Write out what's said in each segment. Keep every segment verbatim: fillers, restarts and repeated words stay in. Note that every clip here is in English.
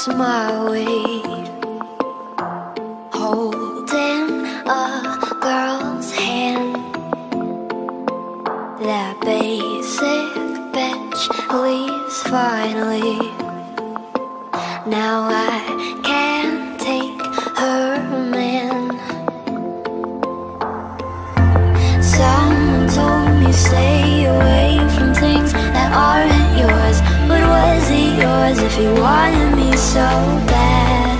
my way, holding a girl's hand. That basic bitch leaves finally. Now I can't take her man. Someone told me stay away from things that aren't yours. But was it yours if you wanted me so bad?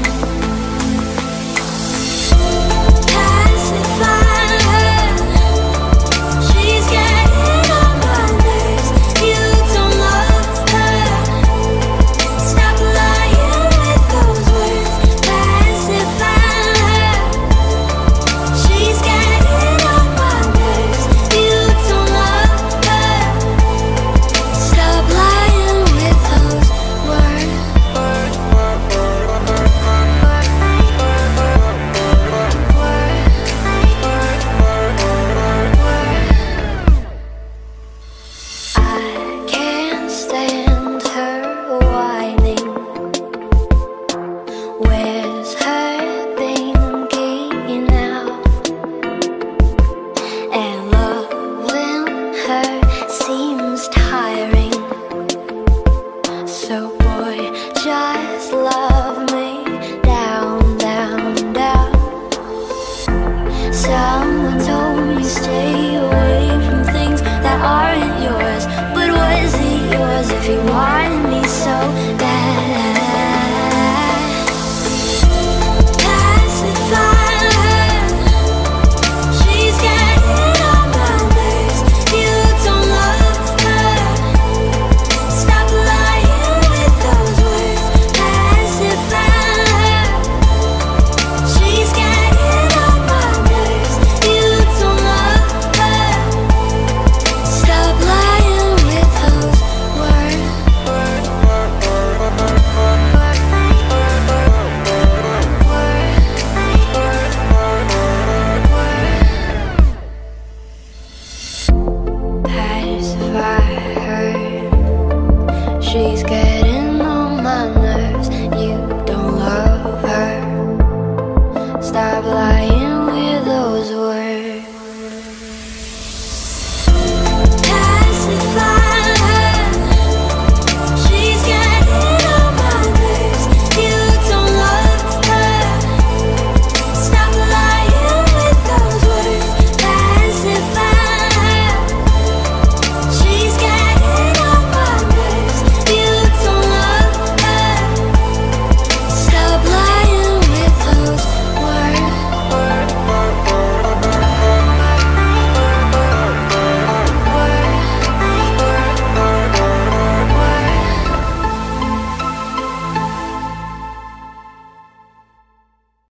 Pacify her, she's getting on my nerves. You don't love her, stop lying with those words. Pacify her, she's getting on my nerves. You don't love her, stop lying with those words. I